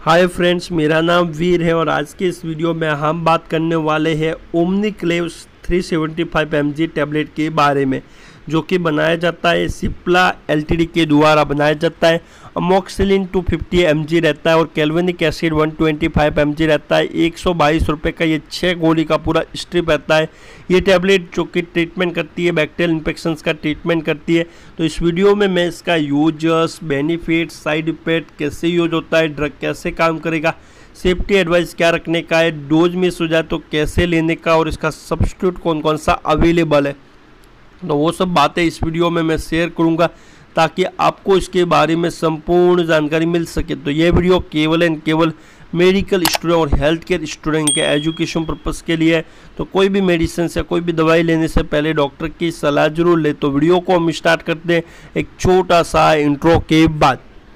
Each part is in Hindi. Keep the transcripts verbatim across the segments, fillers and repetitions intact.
हाय फ्रेंड्स, मेरा नाम वीर है और आज के इस वीडियो में हम बात करने वाले हैं Omniclav three seventy five M G tablet के बारे में, जो कि बनाया जाता है सिप्ला एलटीडी के द्वारा बनाया जाता है। Amoxicillin two fifty M G रहता है और clavulanic acid one twenty five M G रहता है। एक सौ बाईस रुपये का ये छः गोली का पूरा स्ट्रिप रहता है। ये टैबलेट जो कि ट्रीटमेंट करती है, बैक्टीरियल इन्फेक्शंस का ट्रीटमेंट करती है। तो इस वीडियो में मैं इसका यूजर्स, बेनिफिट्स, साइड इफेक्ट, कैसे यूज होता है, ड्रग कैसे काम करेगा, सेफ्टी एडवाइस क्या रखने का है, डोज मिस हो जाए तो कैसे लेने का, और इसका सब्स्टिट्यूट कौन कौन सा अवेलेबल है, तो वो सब बातें इस वीडियो में मैं शेयर करूंगा ताकि आपको इसके बारे में संपूर्ण जानकारी मिल सके। तो ये वीडियो केवल एंड केवल मेडिकल स्टूडेंट और हेल्थ केयर स्टूडेंट के एजुकेशन पर्पस के लिए है। तो कोई भी मेडिसिन या कोई भी दवाई लेने से पहले डॉक्टर की सलाह जरूर ले। तो वीडियो को हम स्टार्ट करते हैं एक छोटा सा इंट्रो के बाद।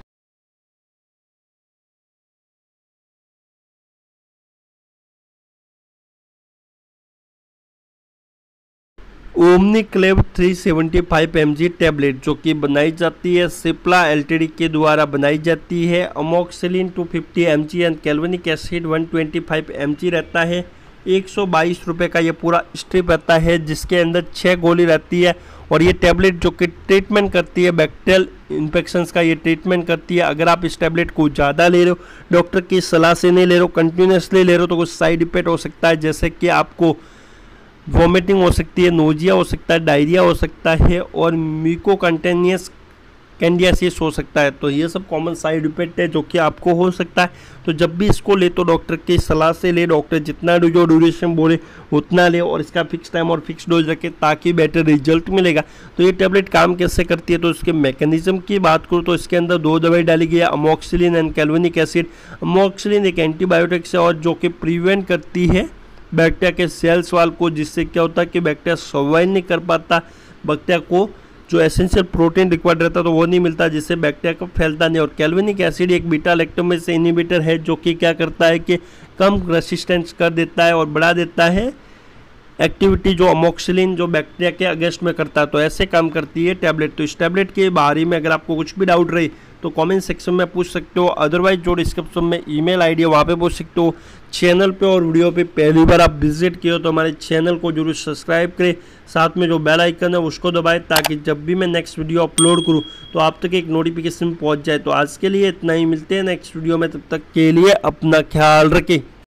Omniclav three seventy five M G tablet जो कि बनाई जाती है सिप्ला एलटीडी के द्वारा बनाई जाती है। Amoxicillin two fifty M G and clavulanic acid one twenty five M G रहता है। एक सौ बाईस रुपये का ये पूरा स्ट्रिप रहता है, जिसके अंदर छः गोली रहती है। और ये टैबलेट जो कि ट्रीटमेंट करती है बैक्टीरियल इन्फेक्शंस का, ये ट्रीटमेंट करती है। अगर आप इस टैबलेट को ज़्यादा ले रहे हो, डॉक्टर की सलाह से नहीं ले रहे हो, कंटिन्यूसली ले रहे हो, तो कुछ साइड इफेक्ट हो सकता है, जैसे कि आपको वॉमिटिंग हो सकती है, नोजिया हो सकता है, डायरिया हो सकता है और म्यूकोकंटेनियस कैंडियासिस हो सकता है। तो ये सब कॉमन साइड इफेक्ट है जो कि आपको हो सकता है। तो जब भी इसको ले तो डॉक्टर की सलाह से ले, डॉक्टर जितना जो ड्यूरेशन बोले उतना ले और इसका फिक्स टाइम और फिक्स डोज रखे ताकि बेटर रिजल्ट मिलेगा। तो ये टैबलेट काम कैसे करती है, तो इसके मैकेनिज्म की बात करूँ तो इसके अंदर दो दवाई डाली गई है, amoxicillin and clavulanic acid. Amoxicillin एक एंटीबायोटिक्स है और जो कि प्रिवेंट करती है बैक्टीरिया के सेल्स वाल को, जिससे क्या होता है कि बैक्टीरिया सर्वाइव नहीं कर पाता, बैक्टीरिया को जो एसेंशियल प्रोटीन रिक्वायर्ड रहता है तो वो नहीं मिलता, जिससे बैक्टीरिया को फैलता नहीं। और कैल्वेनिक एसिड एक बीटा लैक्टोमेस इनहिबिटर है जो कि क्या करता है कि कम रेसिस्टेंस कर देता है और बढ़ा देता है एक्टिविटी जो अमोक्सिलिन जो बैक्टीरिया के अगेंस्ट में करता है। तो ऐसे काम करती है टैबलेट। तो इस टैबलेट के बारे में अगर आपको कुछ भी डाउट रही तो कमेंट सेक्शन में पूछ सकते हो, अदरवाइज जो डिस्क्रिप्शन में ईमेल आईडी है वहाँ पे पूछ सकते हो। चैनल पे और वीडियो पे पहली बार आप विजिट किए हो तो हमारे चैनल को जरूर सब्सक्राइब करें, साथ में जो बेल आइकन है उसको दबाएं ताकि जब भी मैं नेक्स्ट वीडियो अपलोड करूँ तो आप तक एक नोटिफिकेशन पहुँच जाए। तो आज के लिए इतना ही, मिलते हैं नेक्स्ट वीडियो में, तब तक के लिए अपना ख्याल रखें।